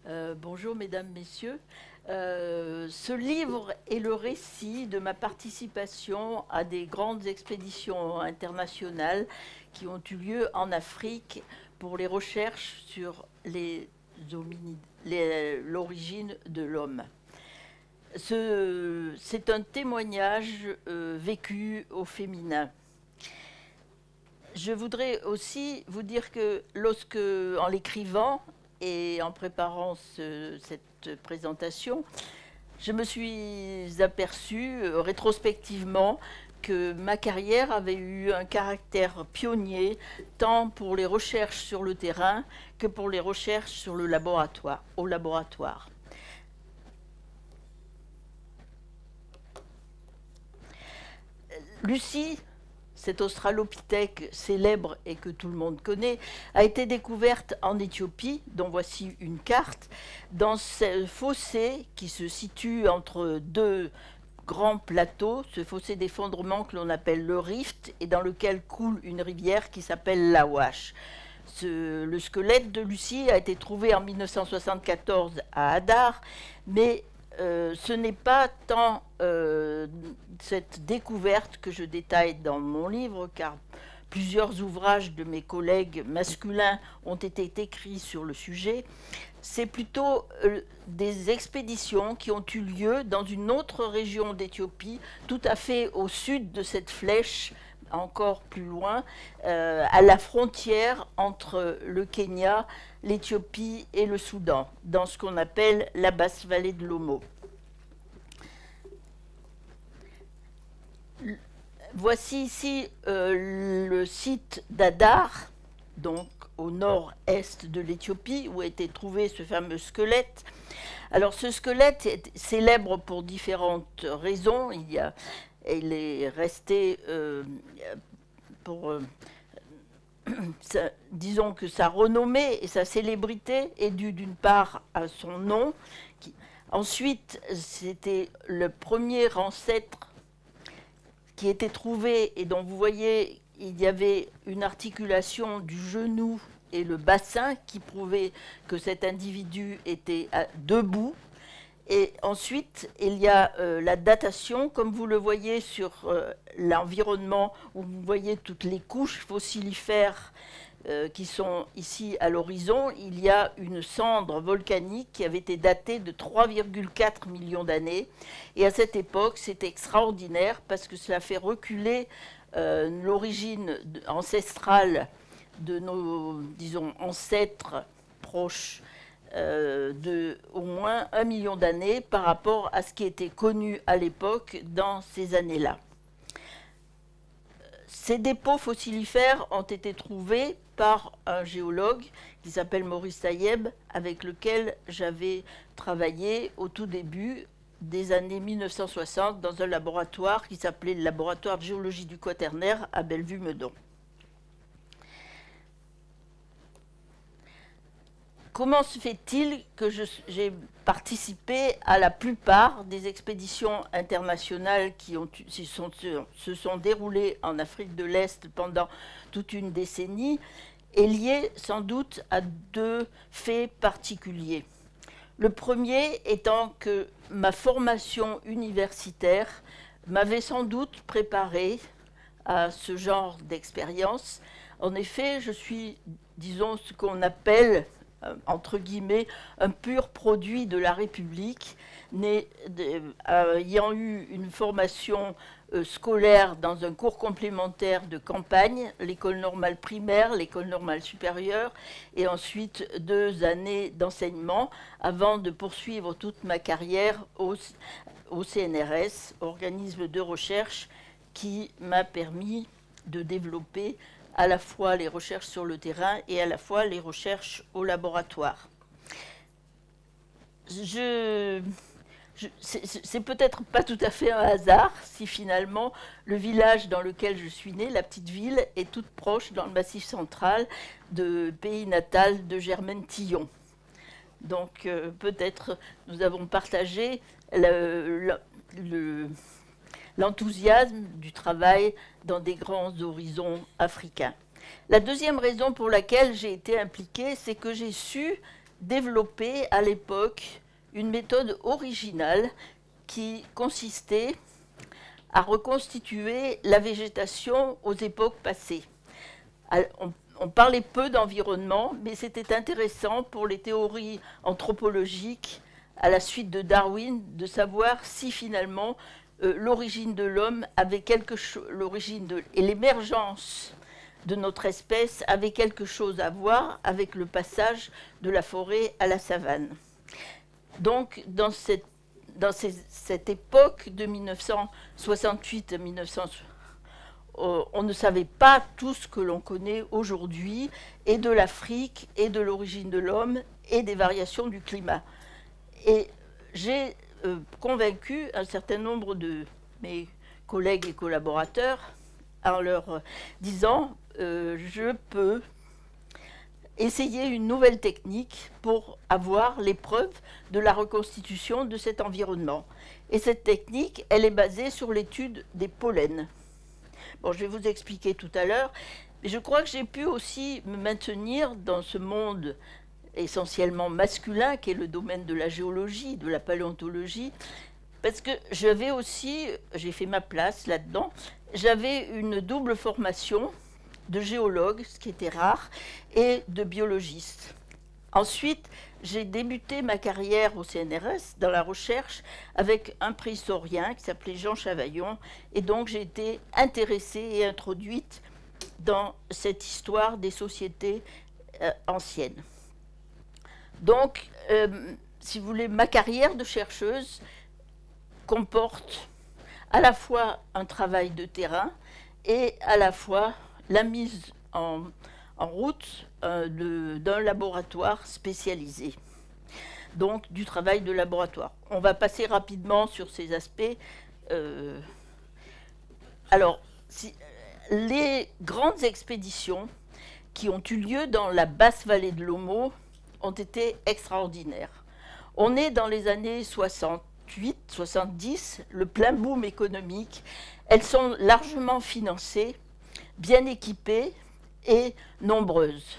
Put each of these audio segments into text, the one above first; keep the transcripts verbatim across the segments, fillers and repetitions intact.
Euh, bonjour mesdames, messieurs. Euh, ce livre est le récit de ma participation à des grandes expéditions internationales qui ont eu lieu en Afrique pour les recherches sur les hominides, les- l'origine de l'homme. Ce- C'est un témoignage euh, vécu au féminin. Je voudrais aussi vous dire que lorsque, en l'écrivant et en préparant ce- cette présentation, je me suis aperçue euh, rétrospectivement que ma carrière avait eu un caractère pionnier tant pour les recherches sur le terrain que pour les recherches sur le laboratoire, au laboratoire. Lucie, cette australopithèque célèbre et que tout le monde connaît, a été découverte en Éthiopie, dont voici une carte, dans ce fossé qui se situe entre deux grands plateaux, ce fossé d'effondrement que l'on appelle le rift et dans lequel coule une rivière qui s'appelle l'Awash. Ce, le squelette de Lucie a été trouvé en mille neuf cent soixante-quatorze à Hadar, mais euh, ce n'est pas tant euh, cette découverte que je détaille dans mon livre, car plusieurs ouvrages de mes collègues masculins ont été écrits sur le sujet. C'est plutôt euh, des expéditions qui ont eu lieu dans une autre région d'Éthiopie, tout à fait au sud de cette flèche, encore plus loin, euh, à la frontière entre le Kenya, l'Éthiopie et le Soudan, dans ce qu'on appelle la basse vallée de l'Omo. Voici ici euh, le site d'Adar, donc au nord-est de l'Éthiopie, où a été trouvé ce fameux squelette. Alors ce squelette est célèbre pour différentes raisons. Il, y a, il est resté euh, pour... Euh, sa, disons que sa renommée et sa célébrité est due d'une part à son nom. Qui, ensuite, c'était le premier ancêtre qui était trouvé et dont vous voyez il y avait une articulation du genou et le bassin qui prouvait que cet individu était à, debout. Et ensuite, il y a euh, la datation, comme vous le voyez sur euh, l'environnement, où vous voyez toutes les couches fossilifères euh, qui sont ici à l'horizon. Il y a une cendre volcanique qui avait été datée de trois virgule quatre millions d'années. Et à cette époque, c'est extraordinaire parce que cela fait reculer euh, l'origine ancestrale de nos, disons, ancêtres proches Euh, de au moins un million d'années par rapport à ce qui était connu à l'époque dans ces années-là. Ces dépôts fossilifères ont été trouvés par un géologue qui s'appelle Maurice Tayeb, avec lequel j'avais travaillé au tout début des années mille neuf cent soixante dans un laboratoire qui s'appelait le laboratoire de géologie du Quaternaire à Bellevue-Meudon. Comment se fait-il que j'ai participé à la plupart des expéditions internationales qui ont, se, sont, se sont déroulées en Afrique de l'Est pendant toute une décennie, est lié sans doute à deux faits particuliers. Le premier étant que ma formation universitaire m'avait sans doute préparé à ce genre d'expérience. En effet, je suis, disons, ce qu'on appelle entre guillemets, un pur produit de la République, né, de, euh, ayant eu une formation euh, scolaire dans un cours complémentaire de campagne, l'école normale primaire, l'école normale supérieure, et ensuite deux années d'enseignement, avant de poursuivre toute ma carrière au, au C N R S, organisme de recherche qui m'a permis de développer à la fois les recherches sur le terrain et à la fois les recherches au laboratoire. Je, je, c'est peut-être pas tout à fait un hasard si finalement le village dans lequel je suis née, la petite ville, est toute proche dans le massif central de pays natal de Germaine Tillon. Donc euh, peut-être nous avons partagé le, le, le l'enthousiasme du travail dans des grands horizons africains. La deuxième raison pour laquelle j'ai été impliquée, c'est que j'ai su développé à l'époque une méthode originale qui consistait à reconstituer la végétation aux époques passées. On, on parlait peu d'environnement, mais c'était intéressant pour les théories anthropologiques à la suite de Darwin de savoir si finalement euh, l'origine de l'homme avait quelque chose, l'origine de, et l'émergence de notre espèce avait quelque chose à voir avec le passage de la forêt à la savane. Donc, dans cette, dans ces, cette époque de mille neuf cent soixante-huit à mille neuf cents, euh, on ne savait pas tout ce que l'on connaît aujourd'hui, et de l'Afrique, et de l'origine de l'homme, et des variations du climat. Et j'ai euh, convaincu un certain nombre de mes collègues et collaborateurs en leur disant euh, je peux essayer une nouvelle technique pour avoir les preuves de la reconstitution de cet environnement. Et cette technique, elle est basée sur l'étude des pollens. Bon, je vais vous expliquer tout à l'heure, mais je crois que j'ai pu aussi me maintenir dans ce monde essentiellement masculin, qui est le domaine de la géologie, de la paléontologie, parce que j'avais aussi, j'ai fait ma place là-dedans, j'avais une double formation de géologue, ce qui était rare, et de biologiste. Ensuite, j'ai débuté ma carrière au C N R S dans la recherche avec un préhistorien qui s'appelait Jean Chavaillon, et donc j'ai été intéressée et introduite dans cette histoire des sociétés euh, anciennes. Donc, euh, si vous voulez, ma carrière de chercheuse comporte à la fois un travail de terrain et à la fois la mise en, en route euh, d'un laboratoire spécialisé. Donc, du travail de laboratoire. On va passer rapidement sur ces aspects. Euh, alors, si, les grandes expéditions qui ont eu lieu dans la basse vallée de l'Omo ont été extraordinaires. On est dans les années soixante-huit soixante-dix, le plein boom économique. Elles sont largement financées, bien équipées et nombreuses.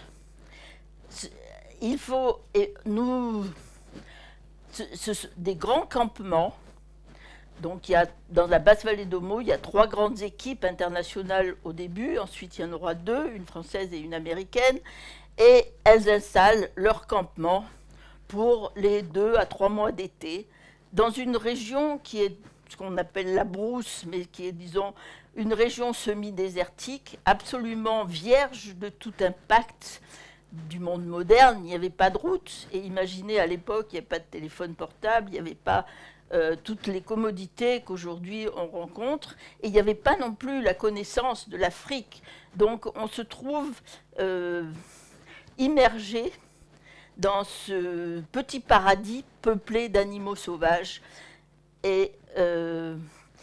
Il faut, et nous, ce, ce, des grands campements. Donc, il y a, dans la basse vallée d'Omo, il y a trois grandes équipes internationales au début. Ensuite, il y en aura deux, une française et une américaine. Et elles installent leur campement pour les deux à trois mois d'été dans une région qui est ce qu'on appelle la brousse, mais qui est, disons, une région semi-désertique, absolument vierge de tout impact du monde moderne. Il n'y avait pas de route. Et imaginez, à l'époque, il n'y avait pas de téléphone portable, il n'y avait pas euh, toutes les commodités qu'aujourd'hui on rencontre. Et il n'y avait pas non plus la connaissance de l'Afrique. Donc, on se trouve euh, immergé dans ce petit paradis peuplé d'animaux sauvages. Et euh,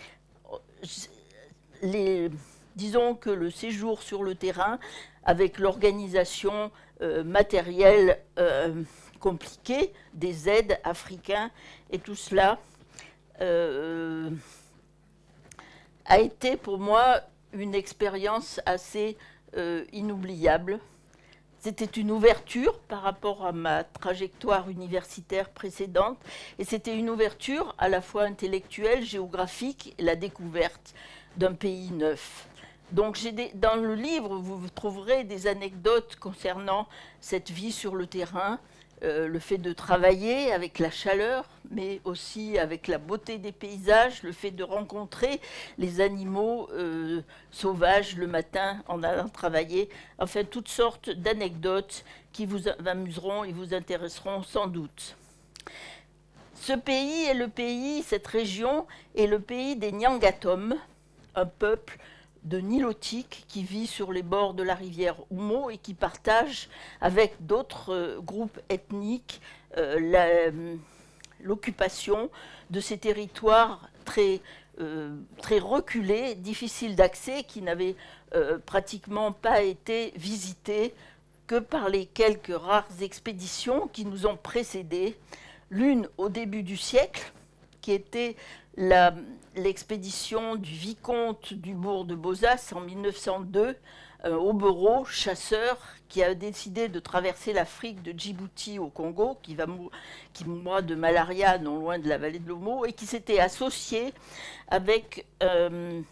les, disons que le séjour sur le terrain, avec l'organisation euh, matérielle euh, compliquée, des aides africains et tout cela, euh, a été pour moi une expérience assez euh, inoubliable. C'était une ouverture par rapport à ma trajectoire universitaire précédente, et c'était une ouverture à la fois intellectuelle, géographique, et la découverte d'un pays neuf. Donc, j'ai des, dans le livre, vous trouverez des anecdotes concernant cette vie sur le terrain, euh, le fait de travailler avec la chaleur, mais aussi avec la beauté des paysages, le fait de rencontrer les animaux euh, sauvages le matin en allant travailler, enfin toutes sortes d'anecdotes qui vous amuseront et vous intéresseront sans doute. Ce pays est le pays, cette région est le pays des Nyangatom, un peuple de Nilotique qui vit sur les bords de la rivière Oumo et qui partage avec d'autres euh, groupes ethniques euh, l'occupation de ces territoires très, euh, très reculés, difficiles d'accès, qui n'avaient euh, pratiquement pas été visités que par les quelques rares expéditions qui nous ont précédés, l'une au début du siècle, qui était la- l'expédition du vicomte du bourg de Bozas en mille neuf cent deux, un hobereau, chasseur, qui a décidé de traverser l'Afrique de Djibouti au Congo, qui, va mou qui mourra de malaria non loin de la vallée de l'Omo, et qui s'était associé avec euh,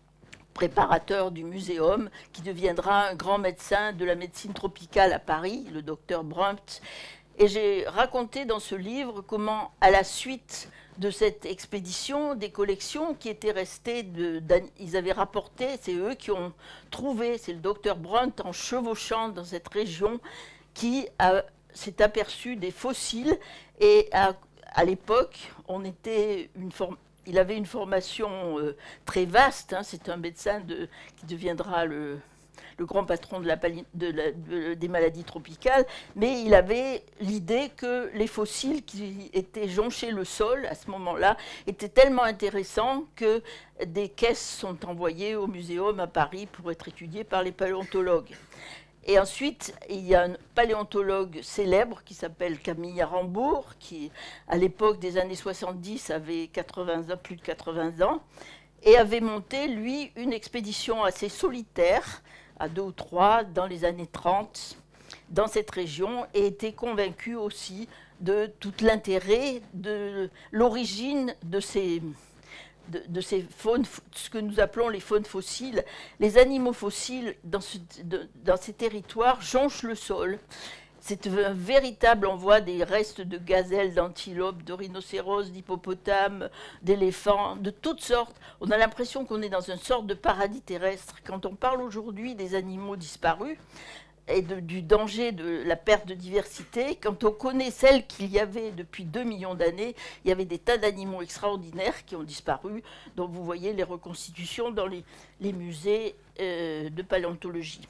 préparateur du muséum, qui deviendra un grand médecin de la médecine tropicale à Paris, le docteur Brumpt. Et j'ai raconté dans ce livre comment, à la suite de cette expédition, des collections qui étaient restées, de, ils avaient rapporté, c'est eux qui ont trouvé, c'est le docteur Brumpt en chevauchant dans cette région, qui s'est aperçu des fossiles. Et à, à l'époque, on était une forme. Il avait une formation euh, très vaste, hein, c'est un médecin de, qui deviendra le, le grand patron de la, de la, de, des maladies tropicales, mais il avait l'idée que les fossiles qui étaient jonchés le sol à ce moment-là étaient tellement intéressants que des caisses sont envoyées au muséum à Paris pour être étudiées par les paléontologues. Et ensuite, il y a un paléontologue célèbre qui s'appelle Camille Arambourg, qui, à l'époque des années soixante-dix, avait quatre-vingts ans, plus de quatre-vingts ans, et avait monté, lui, une expédition assez solitaire, à deux ou trois, dans les années trente, dans cette région, et était convaincu aussi de tout l'intérêt, de l'origine de ces... De, de ces faunes, ce que nous appelons les faunes fossiles. Les animaux fossiles dans, ce, de, dans ces territoires jonchent le sol. C'est un véritable envoi des restes de gazelles, d'antilopes, de rhinocéros, d'hippopotames, d'éléphants, de toutes sortes. On a l'impression qu'on est dans une sorte de paradis terrestre. Quand on parle aujourd'hui des animaux disparus, et de, du danger de la perte de diversité, quand on connaît celle qu'il y avait depuis deux millions d'années, il y avait des tas d'animaux extraordinaires qui ont disparu, dont vous voyez les reconstitutions dans les, les musées euh, de paléontologie.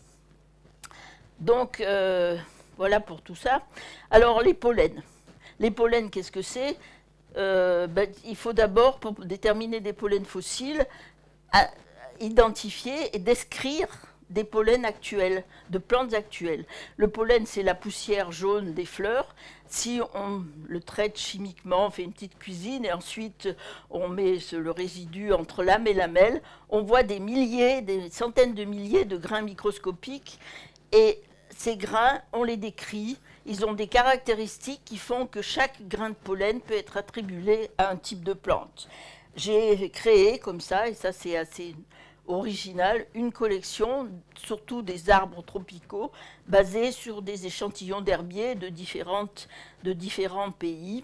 Donc, euh, voilà pour tout ça. Alors, les pollens. Les pollens, qu'est-ce que c'est? euh, ben, Il faut d'abord, pour déterminer des pollens fossiles, à, identifier et décrire des pollens actuels, de plantes actuelles. Le pollen, c'est la poussière jaune des fleurs. Si on le traite chimiquement, on fait une petite cuisine et ensuite on met le résidu entre lame et lamelle, on voit des milliers, des centaines de milliers de grains microscopiques. Et ces grains, on les décrit. Ils ont des caractéristiques qui font que chaque grain de pollen peut être attribué à un type de plante. J'ai créé comme ça, et ça c'est assez original, une collection, surtout des arbres tropicaux, basés sur des échantillons d'herbiers de, de différents pays.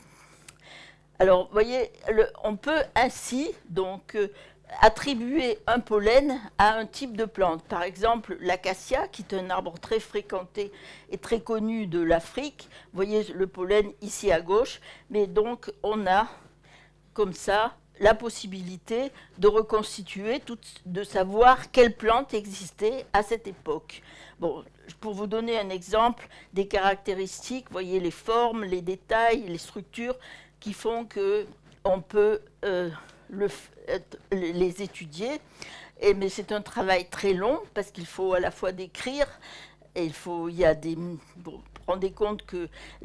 Alors, vous voyez, le, on peut ainsi donc euh, attribuer un pollen à un type de plante. Par exemple, l'acacia, qui est un arbre très fréquenté et très connu de l'Afrique. Vous voyez le pollen ici à gauche, mais donc on a comme ça la possibilité de reconstituer, tout, de savoir quelle plante existait à cette époque. Bon, pour vous donner un exemple des caractéristiques, vous voyez les formes, les détails, les structures qui font qu'on peut euh, le, les étudier. Et, mais c'est un travail très long parce qu'il faut à la fois décrire, et il, faut, il y a des... Bon, rendez compte qu'il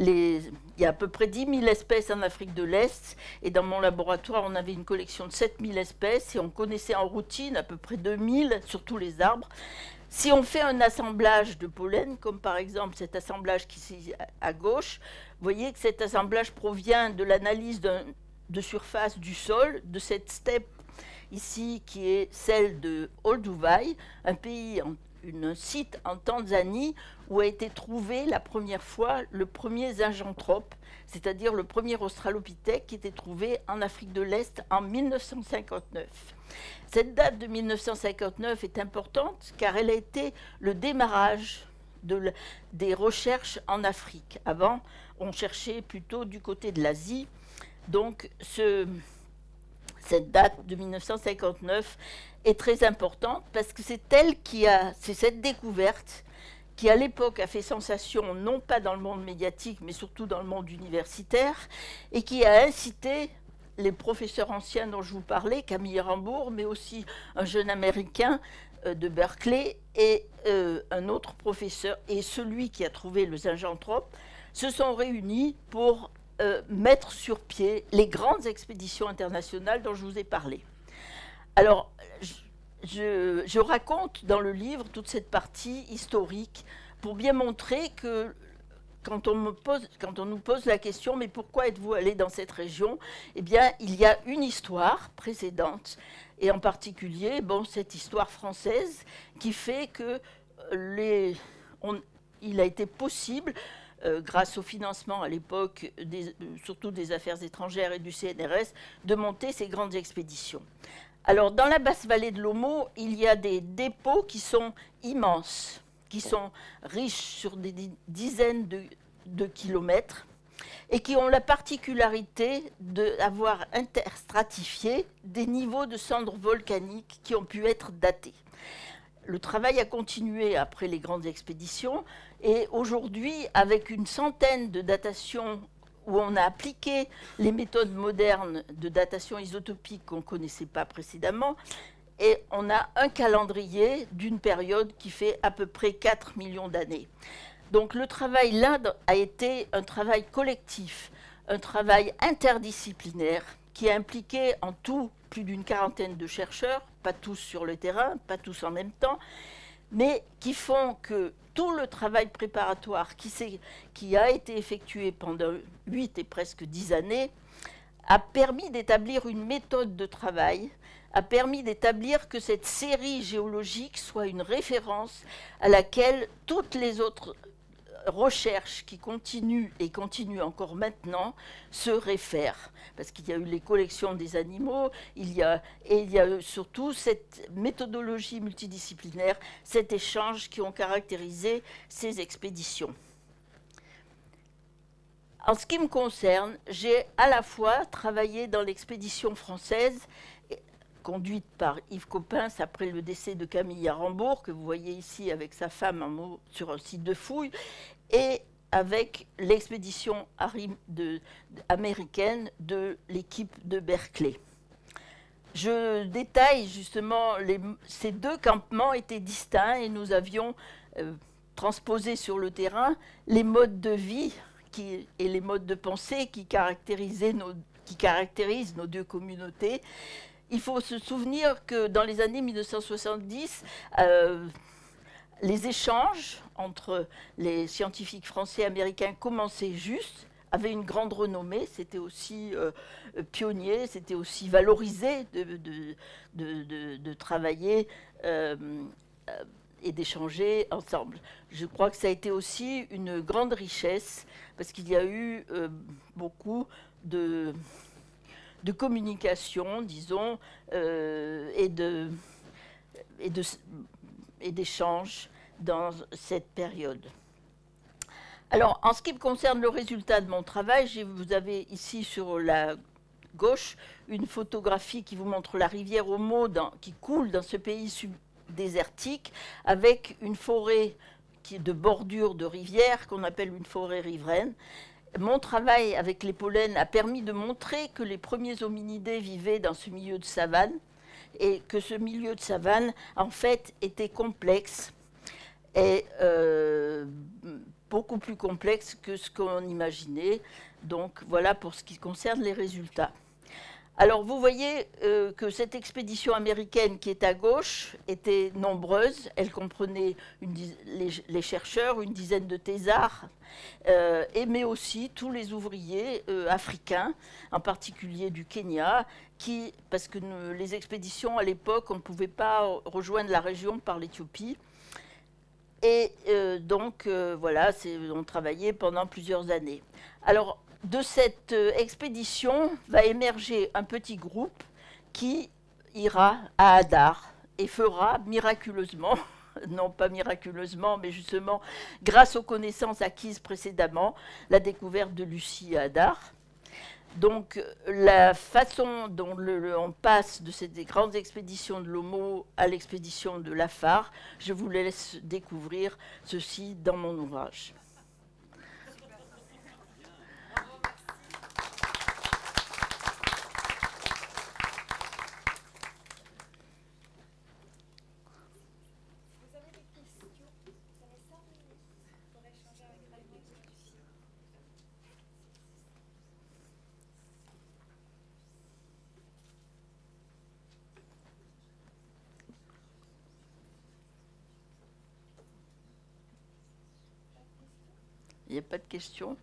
y a à peu près dix mille espèces en Afrique de l'Est, et dans mon laboratoire, on avait une collection de sept mille espèces, et on connaissait en routine à peu près deux mille sur tous les arbres. Si on fait un assemblage de pollen, comme par exemple cet assemblage qui est à gauche, vous voyez que cet assemblage provient de l'analyse de surface du sol, de cette steppe ici, qui est celle de Olduvai, un pays en un site en Tanzanie où a été trouvé la première fois le premier zinjanthrope, c'est-à-dire le premier australopithèque qui était trouvé en Afrique de l'Est en mille neuf cent cinquante-neuf. Cette date de mille neuf cent cinquante-neuf est importante car elle a été le démarrage de, des recherches en Afrique. Avant, on cherchait plutôt du côté de l'Asie. Donc, ce, cette date de mille neuf cent cinquante-neuf est très importante parce que c'est elle qui a, c'est cette découverte qui à l'époque a fait sensation non pas dans le monde médiatique mais surtout dans le monde universitaire et qui a incité les professeurs anciens dont je vous parlais, Camille Arambourg, mais aussi un jeune américain euh, de Berkeley et euh, un autre professeur et celui qui a trouvé le zinjanthrope se sont réunis pour euh, mettre sur pied les grandes expéditions internationales dont je vous ai parlé. Alors, je, je, je raconte dans le livre toute cette partie historique pour bien montrer que quand on, me pose, quand on nous pose la question « mais pourquoi êtes-vous allé dans cette région ?» Eh bien, il y a une histoire précédente, et en particulier, bon, cette histoire française qui fait que les, on, il a été possible, euh, grâce au financement à l'époque, des, surtout des affaires étrangères et du C N R S, de monter ces grandes expéditions. Alors, dans la basse vallée de l'Omo, il y a des dépôts qui sont immenses, qui sont riches sur des dizaines de, de kilomètres et qui ont la particularité d'avoir interstratifié des niveaux de cendres volcaniques qui ont pu être datés. Le travail a continué après les grandes expéditions et aujourd'hui, avec une centaine de datations où on a appliqué les méthodes modernes de datation isotopique qu'on ne connaissait pas précédemment, et on a un calendrier d'une période qui fait à peu près quatre millions d'années. Donc le travail là a été un travail collectif, un travail interdisciplinaire qui a impliqué en tout plus d'une quarantaine de chercheurs, pas tous sur le terrain, pas tous en même temps, mais qui font que tout le travail préparatoire qui, qui a été effectué pendant huit et presque dix années a permis d'établir une méthode de travail, a permis d'établir que cette série géologique soit une référence à laquelle toutes les autres recherches qui continuent et continuent encore maintenant se réfèrent. Parce qu'il y a eu les collections des animaux, il y a, et il y a surtout cette méthodologie multidisciplinaire, cet échange qui ont caractérisé ces expéditions. En ce qui me concerne, j'ai à la fois travaillé dans l'expédition française conduite par Yves Coppens après le décès de Camille à Rambourg, que vous voyez ici avec sa femme en, sur un site de fouille, et avec l'expédition de, américaine de l'équipe de Berkeley. Je détaille justement, les, ces deux campements étaient distincts et nous avions euh, transposé sur le terrain les modes de vie qui, et les modes de pensée qui, caractérisaient nos, qui caractérisent nos deux communautés. Il faut se souvenir que dans les années mille neuf cent soixante-dix, euh, les échanges entre les scientifiques français et américains commençaient juste, avaient une grande renommée, c'était aussi euh, pionnier, c'était aussi valorisé de, de, de, de, de travailler euh, et d'échanger ensemble. Je crois que ça a été aussi une grande richesse, parce qu'il y a eu euh, beaucoup de... de communication, disons, euh, et de, et de, et d'échanges dans cette période. Alors, en ce qui me concerne le résultat de mon travail, vous avez ici sur la gauche une photographie qui vous montre la rivière Omo dans, qui coule dans ce pays subdésertique avec une forêt qui est de bordure de rivière qu'on appelle une forêt riveraine. Mon travail avec les pollens a permis de montrer que les premiers hominidés vivaient dans ce milieu de savane et que ce milieu de savane, en fait, était complexe et euh, beaucoup plus complexe que ce qu'on imaginait. Donc, voilà pour ce qui concerne les résultats. Alors, vous voyez euh, que cette expédition américaine qui est à gauche était nombreuse. Elle comprenait une les, les chercheurs, une dizaine de thésards, euh, et, mais aussi tous les ouvriers euh, africains, en particulier du Kenya, qui, parce que nous, les expéditions, à l'époque, on ne pouvait pas rejoindre la région par l'Éthiopie. Et euh, donc, euh, voilà, on travaillait pendant plusieurs années. Alors, de cette euh, expédition va émerger un petit groupe qui ira à Hadar et fera miraculeusement, non pas miraculeusement, mais justement grâce aux connaissances acquises précédemment, la découverte de Lucie à Hadar. Donc la façon dont le, le, on passe de ces grandes expéditions de l'Omo à l'expédition de Lafar, je vous laisse découvrir ceci dans mon ouvrage. Il n'y a pas de questions?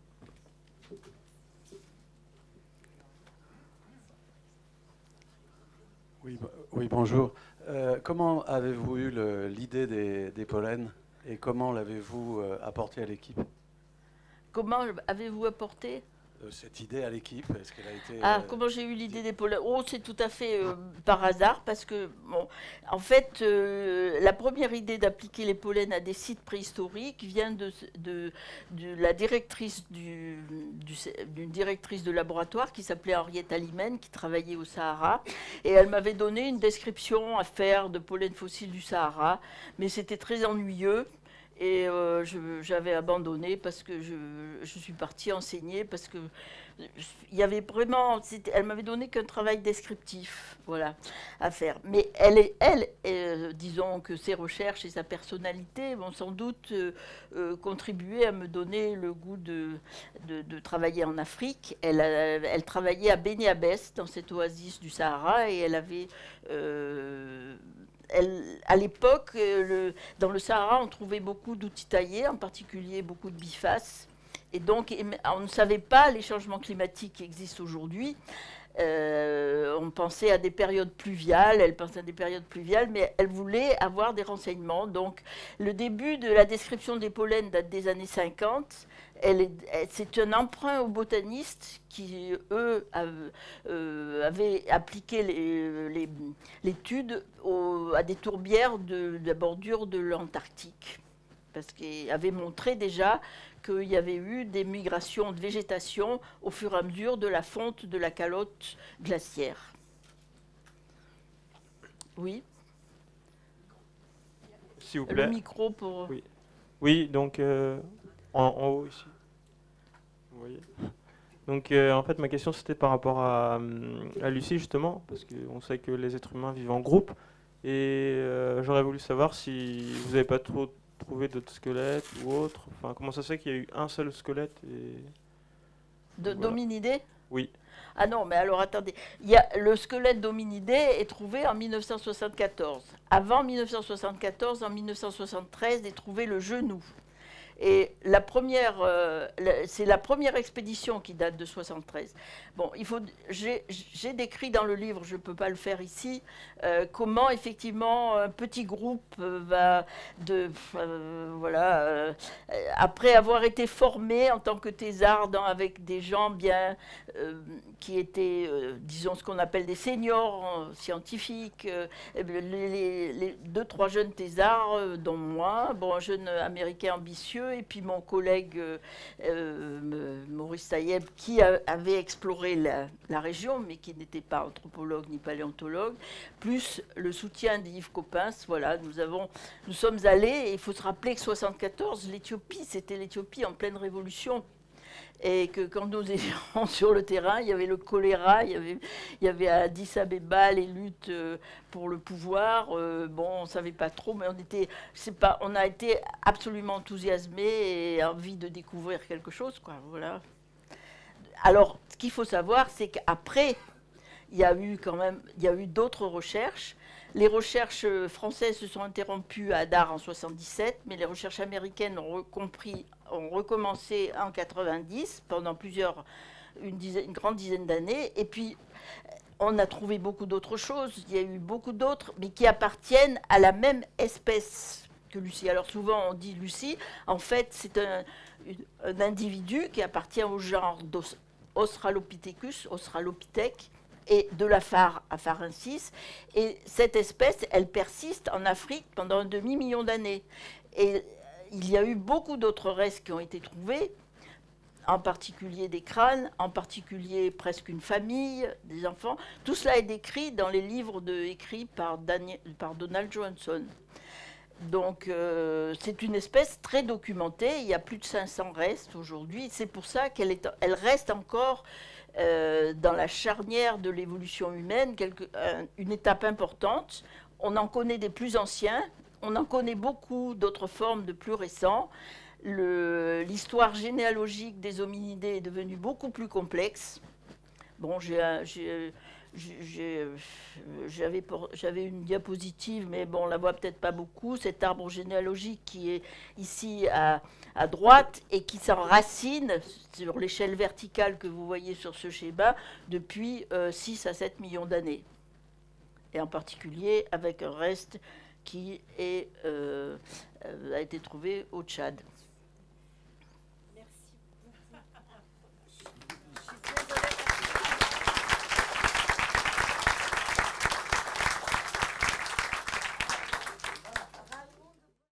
Oui, oui bonjour. Euh, comment avez-vous eu l'idée des, des pollens et comment l'avez-vous euh, apporté à l'équipe? Comment avez-vous apporté euh, cette idée à l'équipe? Est-ce qu'elle a été... Ah, euh, comment j'ai eu l'idée des pollens? Oh, c'est tout à fait euh, par hasard, parce que, bon, en fait, euh, la première idée d'appliquer les pollens à des sites préhistoriques vient de, de, de la directrice du, du, d'une directrice de laboratoire qui s'appelait Henriette Alimène, qui travaillait au Sahara, et elle m'avait donné une description à faire de pollen fossiles du Sahara, mais c'était très ennuyeux. Et euh, j'avais abandonné parce que je, je suis partie enseigner, parce que il y avait vraiment, elle m'avait donné qu'un travail descriptif, voilà, à faire. Mais elle, est, elle euh, disons que ses recherches et sa personnalité vont sans doute euh, euh, contribuer à me donner le goût de, de, de travailler en Afrique. Elle, elle travaillait à Beni Abbès, dans cette oasis du Sahara, et elle avait... Euh, Elle, à l'époque, le, dans le Sahara, on trouvait beaucoup d'outils taillés, en particulier beaucoup de bifaces. Et donc, on ne savait pas les changements climatiques qui existent aujourd'hui. Euh, on pensait à des périodes pluviales, elle pensait à des périodes pluviales, mais elle voulait avoir des renseignements. Donc, le début de la description des pollens date des années cinquante. C'est un emprunt aux botanistes qui, eux, avaient, euh, avaient appliqué l'étude à des tourbières de, de la bordure de l'Antarctique, parce qu'ils avaient montré déjà qu'il y avait eu des migrations de végétation au fur et à mesure de la fonte de la calotte glaciaire. Oui. S'il vous plaît. Le micro pour... Oui, oui donc euh, en, en haut ici. Vous voyez. Donc euh, en fait ma question c'était par rapport à, à Lucie justement, parce qu'on sait que les êtres humains vivent en groupe, et euh, j'aurais voulu savoir si vous n'avez pas trop trouvé d'autres squelettes ou autres. Enfin, comment ça se fait qu'il y a eu un seul squelette et... De voilà. D'hominidés? Oui. Ah non, mais alors attendez. Il y a, le squelette d'hominidés est trouvé en mille neuf cent soixante-quatorze. Avant mille neuf cent soixante-quatorze, en mille neuf cent soixante-treize, est trouvé le genou. Et la première, euh, c'est la première expédition qui date de soixante-treize. Bon, il faut, j'ai décrit dans le livre, je ne peux pas le faire ici, euh, comment effectivement un petit groupe euh, va de, euh, voilà, euh, après avoir été formé en tant que thésarde avec des gens bien, euh, qui étaient, euh, disons ce qu'on appelle des seniors euh, scientifiques, euh, les, les, les deux trois jeunes thésards, euh, dont moi, bon, un jeune américain ambitieux. Et puis mon collègue euh, euh, Maurice Taïeb, qui a, avait exploré la, la région, mais qui n'était pas anthropologue ni paléontologue, plus le soutien d'Yves Coppens. Voilà, nous, avons, nous sommes allés, et il faut se rappeler que soixante-quatorze, l'Éthiopie, c'était l'Éthiopie en pleine révolution. Et que quand nous étions sur le terrain, il y avait le choléra, il y avait, il y avait à Addis Abeba les luttes pour le pouvoir. Euh, bon, on ne savait pas trop, mais on, était, pas, on a été absolument enthousiasmés et envie de découvrir quelque chose, quoi, voilà. Alors, ce qu'il faut savoir, c'est qu'après, il y a eu quand même, il y a eu d'autres recherches. Les recherches françaises se sont interrompues à Dar en soixante-dix-sept, mais les recherches américaines ont, compris, ont recommencé en quatre-vingt-dix, pendant plusieurs, une, dizaine, une grande dizaine d'années. Et puis, on a trouvé beaucoup d'autres choses. Il y a eu beaucoup d'autres, mais qui appartiennent à la même espèce que Lucie. Alors souvent, on dit Lucie. En fait, c'est un, un individu qui appartient au genre Australopithecus, Australopithèque, et de la phare à Pharensis. Et cette espèce, elle persiste en Afrique pendant un demi-million d'années. Et il y a eu beaucoup d'autres restes qui ont été trouvés, en particulier des crânes, en particulier presque une famille, des enfants. Tout cela est décrit dans les livres de, écrits par, Daniel, par Donald Johansson. Donc, euh, c'est une espèce très documentée. Il y a plus de cinq cents restes aujourd'hui. C'est pour ça qu'elle elle reste encore euh, dans la charnière de l'évolution humaine, quelque, euh, une étape importante. On en connaît des plus anciens. On en connaît beaucoup d'autres formes de plus récents. L'histoire généalogique des hominidés est devenue beaucoup plus complexe. Bon, j'ai J'avais une diapositive, mais bon, on la voit peut-être pas beaucoup. Cet arbre généalogique qui est ici à, à droite et qui s'enracine sur l'échelle verticale que vous voyez sur ce schéma depuis euh, six à sept millions d'années. Et en particulier avec un reste qui est, euh, a été trouvé au Tchad.